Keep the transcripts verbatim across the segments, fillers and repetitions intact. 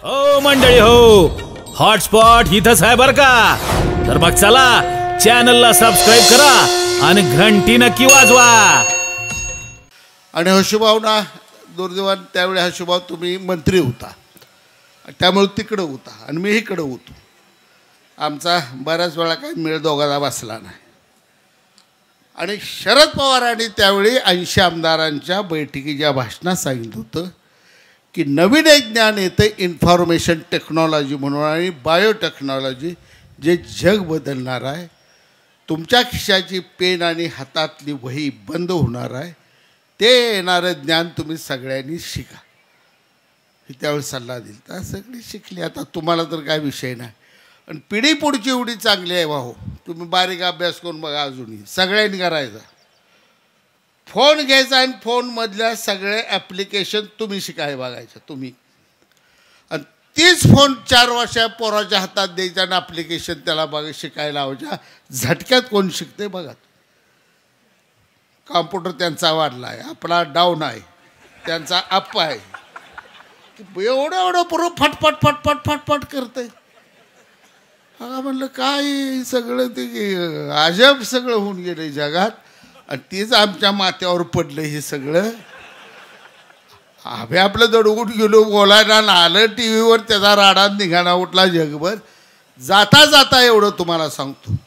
ओ मंडळी हो, हॉटस्पॉट इथंच आहे बर का. तर मग चला चॅनलला सबस्क्राईब करा आणि घंटी नक्की वाजवा. आणि हशुभाव ना दुर्दैवान त्यावेळी हशुभाव तुम्ही मंत्री होता, त्यामुळे तिकडं होता आणि मी इकडं होतो. आमचा बऱ्याच वेळा काही मेळ दोघांना बसला नाही. आणि शरद पवारांनी त्यावेळी ऐंशी आमदारांच्या बैठकीच्या भाषणात सांगितलं होतं की नवीन एक ज्ञान येतं इन्फॉर्मेशन टेक्नॉलॉजी म्हणून आणि बायोटेक्नॉलॉजी, जे जग बदलणार आहे. तुमच्या खिशाची पेन आणि हातातली वही बंद होणार आहे. ते येणारं ज्ञान तुम्ही सगळ्यांनी शिका. ही त्यावेळी सल्ला दिला, सगळी शिकली. आता तुम्हाला तर काय विषय नाही. आणि पिढी पुढची एवढी चांगली आहे भाऊ, तुम्ही बारीक अभ्यास करून बघा. अजूनही सगळ्यांनी करायचा. फोन घ्यायचा आणि फोनमधल्या सगळे ॲप्लिकेशन तुम्ही शिकाय बघायचं तुम्ही. आणि तीच फोन चार वर्षा पोराच्या हातात द्यायचा आणि ॲप्लिकेशन त्याला बघा शिकायला लावायच्या. झटक्यात कोण शिकते बघा. कॉम्प्युटर त्यांचा वाढला आहे, आपला डाऊन आहे, त्यांचा अप आहे. एवढं एवढं पुरं फटफट फटफट फटफट करते. हा म्हणलं काय सगळं ते अजब सगळं होऊन गेलं जगात. आणि तेच आमच्या माथ्यावर पडलं हे सगळं. आम्ही आपलं दडवून गेलो बोलायला ना आलं टी व्हीवर त्याचा राडा निघाणा उठला जगभर. जाता जाता एवढं तुम्हाला सांगतो,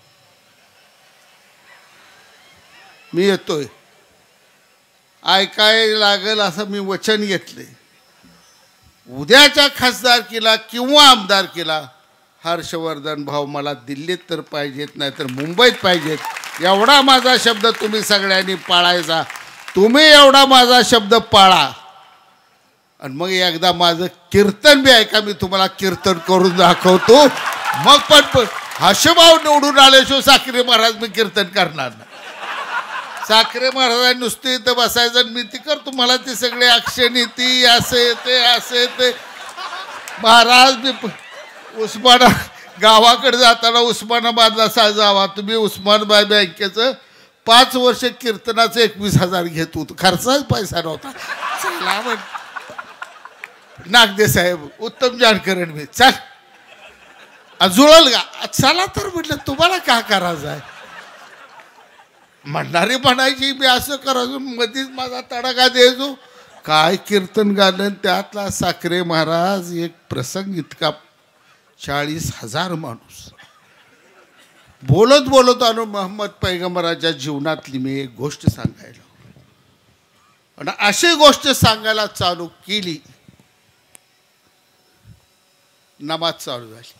मी येतोय, ऐकायला लागेल असं मी वचन घेतले. उद्याच्या खासदारकीला किंवा आमदारकीला हर्षवर्धन भाऊ मला दिल्लीत तर पाहिजेत, नाही तर मुंबईत पाहिजेत. एवढा माझा शब्द तुम्ही सगळ्यांनी पाळायचा. तुम्ही एवढा माझा शब्द पाळा. आणि मग एकदा माझं कीर्तन बी ऐका, मी तुम्हाला कीर्तन करून दाखवतो. मग पण हर्षभाऊ निवडून आल्याशिवाय साखरे महाराज मी कीर्तन करणार नाही. साखरे महाराजांनी नुसते इथं बसायचं मी ती करतो. मला ती सगळे अक्षनी ती असे ते असे ते महाराज मी उस्माना गावाकडे जाताना उस्मानाबादला सा जावा तुम्ही. उस्मानाबाद बँकेचं पाच वर्ष कीर्तनाचं एकवीस हजार घेत होतो. खर्चाच पैसा नव्हता. चला नागदे साहेब उत्तम जानकरण मी चल जुळल का चला तर म्हटलं तुम्हाला का करायचं आहे. म्हणणारी म्हणायची मी असं करायचो, मध्येच माझा तडाखा द्यायचो. काय कीर्तन गाणं त्यातला साखरे महाराज एक प्रसंग इतका चाळीस हजार माणूस बोलत बोलत आलो. मोहम्मद पैगंबराच्या जीवनातली मी एक गोष्ट सांगायला आणि अशी गोष्ट सांगायला चालू केली, नमाज चालू झाली.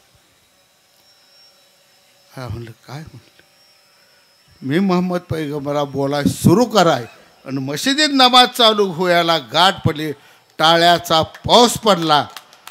हा म्हणलं काय म्हणलं मी मोहम्मद पैगंबरा बोलाय सुरू कराय आणि मशिदीत नमाज चालू व्हायला गाठ पडली, टाळ्याचा पाऊस पडला.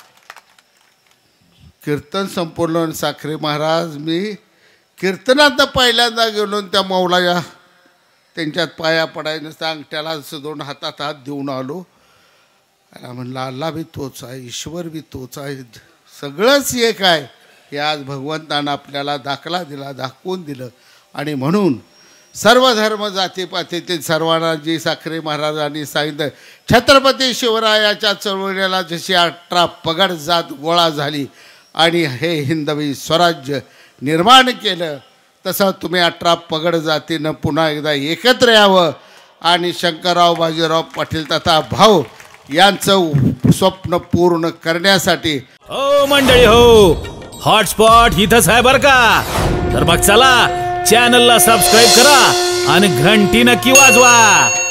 कीर्तन संपवलं. साखरे महाराज मी कीर्तनात पहिल्यांदा गेलो त्या मौलाया त्यांच्यात पाया पडायचं अंगठ्याला असं दोन हातात हात देऊन आलो. म्हणलं अल्ला बी तोच आहे, ईश्वर बी तोच आहे, सगळंच एक आहे. हे आज भगवंतानं आपल्याला दाखला दिला, दाखवून दिलं. आणि म्हणून सर्व धर्म जातीपातीतील सर्वांना जी साखरे महाराजांनी सांगितलं, छत्रपती शिवरायाच्या चळवळीला जशी अठरा पगड जात गोळा झाली आणि हे हिंदवी स्वराज्य निर्माण केलं, तसं तुम्ही अठरा पगड जातीनं पुन्हा एकदा एकत्र यावं आणि शंकरराव बाजीराव पाटील तथा भाऊ यांचं स्वप्न पूर्ण करण्यासाठी. ओ मंडळी हो, हॉटस्पॉट इथंच आहे बर का. तर मग चला चॅनलला सबस्क्राईब करा आणि घंटी नक्की वाजवा.